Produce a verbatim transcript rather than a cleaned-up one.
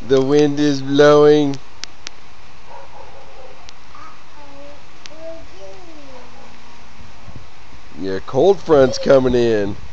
The wind is blowing. Yeah, cold front's coming in.